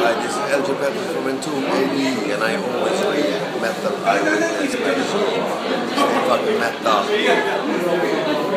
This is LJ Peppers from Entomb AD, and I always read metal. I read metal. Stay fucking metal.